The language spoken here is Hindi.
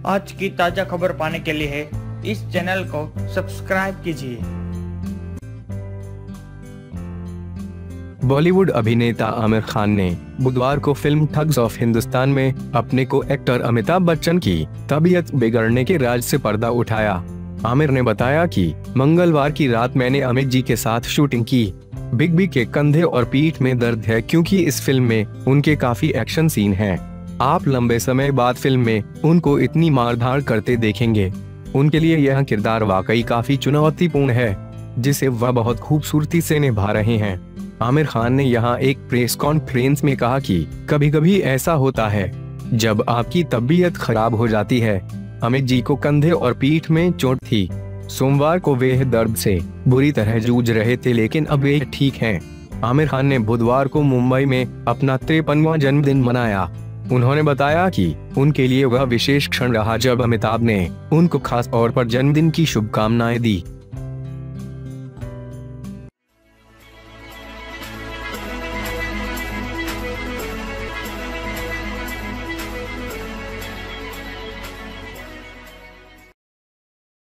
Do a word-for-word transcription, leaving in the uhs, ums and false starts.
आज की ताजा खबर पाने के लिए इस चैनल को सब्सक्राइब कीजिए। बॉलीवुड अभिनेता आमिर खान ने बुधवार को फिल्म ठग्स ऑफ हिंदुस्तान में अपने को एक्टर अमिताभ बच्चन की तबीयत बिगड़ने के राज से पर्दा उठाया। आमिर ने बताया कि मंगलवार की रात मैंने अमितजी के साथ शूटिंग की। बिग बी के कंधे और पीठ में दर्द है क्योंकि इस फिल्म में उनके काफी एक्शन सीन हैं। आप लंबे समय बाद फिल्म में उनको इतनी मारधाड़ करते देखेंगे। उनके लिए यह किरदार वाकई काफी चुनौतीपूर्ण है, जिसे वह बहुत खूबसूरती से निभा रहे हैं। आमिर खान ने यहाँ एक प्रेस कॉन्फ्रेंस में कहा कि कभी कभी ऐसा होता है जब आपकी तबीयत खराब हो जाती है। अमित जी को कंधे और पीठ में चोट थी। सोमवार को वे दर्द से बुरी तरह जूझ रहे थे, लेकिन अब वे ठीक हैं। आमिर खान ने बुधवार को मुंबई में अपना तिरपनवां जन्मदिन मनाया। उन्होंने बताया कि उनके लिए वह विशेष क्षण रहा जब अमिताभ ने उनको खास तौर पर जन्मदिन की शुभकामनाएं दी।